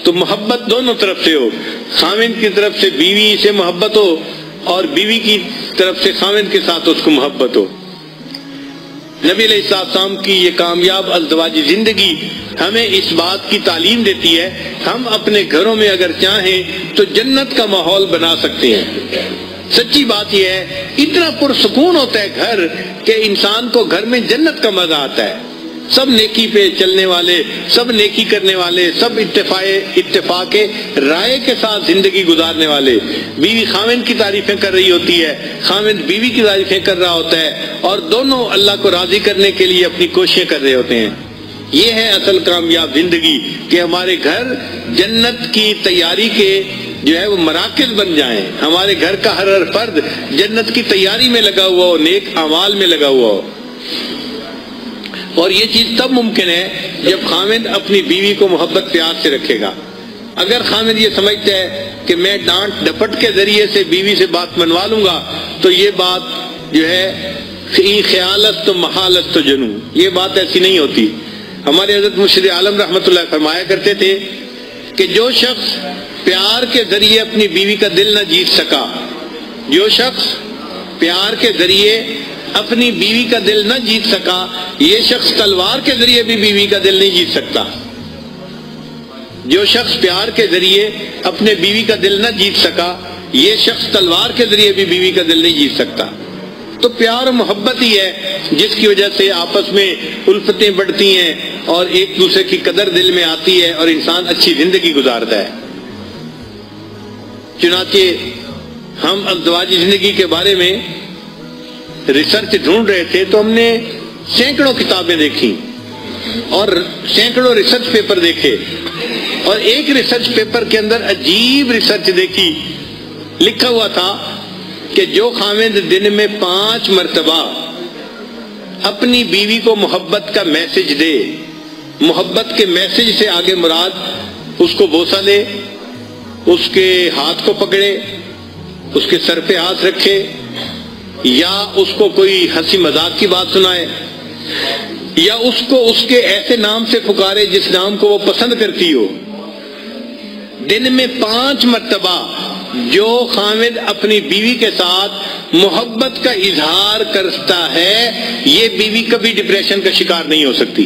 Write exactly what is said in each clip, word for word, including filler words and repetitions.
تو محبت دونوں طرف سے ہو، خاوند کی طرف سے بیوی سے محبت ہو اور بیوی کی طرف سے خاوند کے ساتھ اس کو محبت ہو۔ نبی علیہ السلام کی یہ کامیاب ازدواجی زندگی ہمیں اس بات کی تعلیم دیتی ہے، ہم اپنے گھروں میں اگر چاہیں تو جنت کا ماحول بنا سکتے ہیں۔ سچی بات یہ ہے، اتنا پرسکون ہوتا ہے گھر کہ انسان کو گھر میں جنت کا مزہ آتا ہے۔ سب نیکی پہ چلنے والے، سب نیکی کرنے والے، سب اتفاق اتفاق رائے کے ساتھ زندگی گزارنے والے۔ بیوی خاوند کی تعریفیں کر رہی ہوتی ہے، خاوند بیوی کی تعریفیں کر رہا ہوتا ہے، اور دونوں اللہ کو راضی کرنے کے لیے اپنی کوششیں کر رہے ہوتے ہیں۔ یہ ہے اصل کامیاب زندگی کہ ہمارے گھر جنت کی تیاری کے جو ہے وہ مراکز بن جائیں، ہمارے گھر کا ہر ہر فرد جنت کی تیاری میں لگا ہوا ہو، نیک اعمال میں لگا ہوا ہو۔ اور یہ چیز تب ممکن ہے جب خاوند اپنی بیوی کو محبت پیار سے رکھے گا۔ اگر خاوند یہ سمجھتا ہے کہ میں ڈانٹ ڈپٹ کے ذریعے سے بیوی سے بات منوا لوں گا تو یہ بات جو ہے خیالت تو محالت تو جنو، یہ بات ایسی نہیں ہوتی۔ ہمارے حضرت مرشد عالم رحمۃ اللہ فرمایا کرتے تھے کہ جو شخص پیار کے ذریعے اپنی بیوی کا دل نہ جیت سکا، جو شخص پیار کے ذریعے اپنی بیوی کا دل نہ جیت سکا، یہ شخص تلوار کے ذریعے بھی بیوی کا دل نہیں جیت سکتا۔ جو شخص پیار کے ذریعے اپنے بیوی کا دل نہ جیت سکا، یہ شخص تلوار کے ذریعے بھی بیوی کا دل نہیں جیت سکتا۔ تو پیار و محبت ہی ہے جس کی وجہ سے آپس میں الفتیں بڑھتی ہیں اور ایک دوسرے کی قدر دل میں آتی ہے اور انسان اچھی زندگی گزارتا ہے۔ چنانچہ ہم ازدواجی زندگی کے بارے میں ریسرچ ڈھونڈ رہے تھے تو ہم نے سینکڑوں کتابیں دیکھی اور سینکڑوں ریسرچ پیپر دیکھے، اور ایک ریسرچ پیپر کے اندر عجیب ریسرچ دیکھی۔ لکھا ہوا تھا کہ جو خاوند دن میں پانچ مرتبہ اپنی بیوی کو محبت کا میسج دے، محبت کے میسج سے آگے مراد اس کو بوسہ لے، اس کے ہاتھ کو پکڑے، اس کے سر پہ ہاتھ رکھے، یا اس کو کوئی ہنسی مذاق کی بات سنائے، یا اس کو اس کے ایسے نام سے پکارے جس نام کو وہ پسند کرتی ہو، دن میں پانچ مرتبہ جو خاوند اپنی بیوی کے ساتھ محبت کا اظہار کرتا ہے، یہ بیوی کبھی ڈپریشن کا شکار نہیں ہو سکتی۔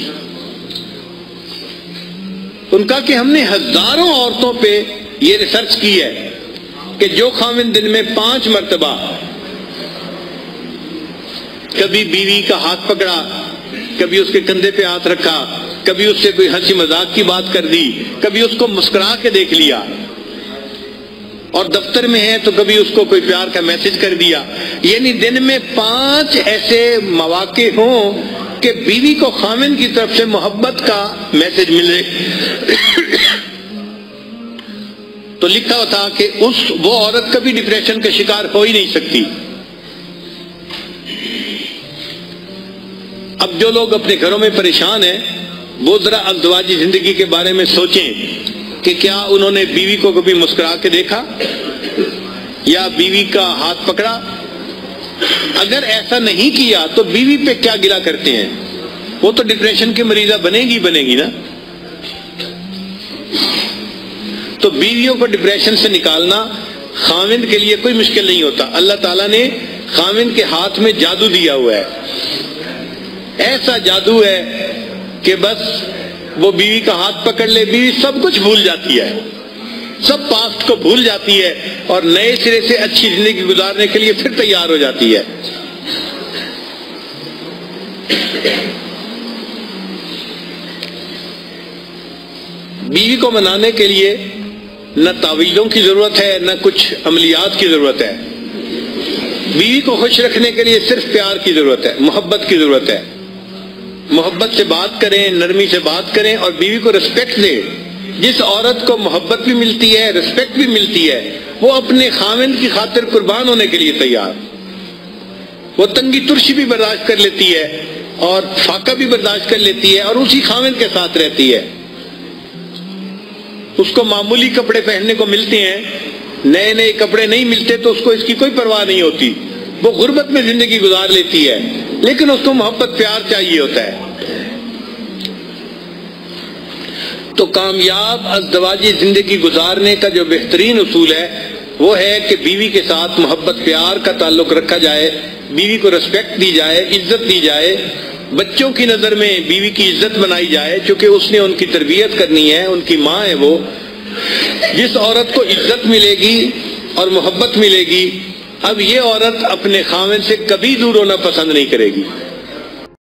ان کا کہ ہم نے ہزاروں عورتوں پہ یہ ریسرچ کی ہے کہ جو خاوند دن میں پانچ مرتبہ کبھی بیوی کا ہاتھ پکڑا، کبھی اس کے کندھے پہ ہاتھ رکھا، کبھی اس سے کوئی ہنسی مذاق کی بات کر دی، کبھی اس کو مسکرا کے دیکھ لیا، اور دفتر میں ہے تو کبھی اس کو کوئی پیار کا میسج کر دیا، یعنی دن میں پانچ ایسے مواقع ہوں کہ بیوی کو خاوند کی طرف سے محبت کا میسج ملے، تو لکھا ہوا تھا کہ اس وہ عورت کبھی ڈپریشن کا شکار ہو ہی نہیں سکتی۔ اب جو لوگ اپنے گھروں میں پریشان ہیں وہ ذرا ازدواجی زندگی کے بارے میں سوچیں کہ کیا انہوں نے بیوی کو کبھی مسکرا کے دیکھا یا بیوی کا ہاتھ پکڑا؟ اگر ایسا نہیں کیا تو بیوی پہ کیا گلہ کرتے ہیں؟ وہ تو ڈپریشن کی مریضہ بنے گی بنے گی نا۔ تو بیویوں کو ڈپریشن سے نکالنا خاوند کے لیے کوئی مشکل نہیں ہوتا۔ اللہ تعالیٰ نے خاوند کے ہاتھ میں جادو دیا ہوا ہے، ایسا جادو ہے کہ بس وہ بیوی کا ہاتھ پکڑ لے، بیوی سب کچھ بھول جاتی ہے، سب پاسٹ کو بھول جاتی ہے اور نئے سرے سے اچھی زندگی گزارنے کے لیے پھر تیار ہو جاتی ہے۔ بیوی کو منانے کے لیے نہ تعویذوں کی ضرورت ہے نہ کچھ عملیات کی ضرورت ہے، بیوی کو خوش رکھنے کے لیے صرف پیار کی ضرورت ہے، محبت کی ضرورت ہے۔ محبت سے بات کریں، نرمی سے بات کریں اور بیوی کو رسپیکٹ دیں۔ جس عورت کو محبت بھی ملتی ہے، رسپیکٹ بھی ملتی ہے، وہ اپنے خاوند کی خاطر قربان ہونے کے لیے تیار، وہ تنگی ترشی بھی برداشت کر لیتی ہے اور فاقہ بھی برداشت کر لیتی ہے اور اسی خاوند کے ساتھ رہتی ہے۔ اس کو معمولی کپڑے پہننے کو ملتے ہیں، نئے نئے کپڑے نہیں ملتے تو اس کو اس کی کوئی پرواہ نہیں ہوتی، وہ غربت میں زندگی گزار لیتی ہے، لیکن اس کو محبت پیار چاہیے ہوتا ہے۔ تو کامیاب ازدواجی زندگی گزارنے کا جو بہترین اصول ہے وہ ہے کہ بیوی کے ساتھ محبت پیار کا تعلق رکھا جائے، بیوی کو رسپیکٹ دی جائے، عزت دی جائے، بچوں کی نظر میں بیوی کی عزت بنائی جائے، چونکہ اس نے ان کی تربیت کرنی ہے، ان کی ماں ہے وہ۔ جس عورت کو عزت ملے گی اور محبت ملے گی، اب یہ عورت اپنے خاوند سے کبھی دور ہونا پسند نہیں کرے گی۔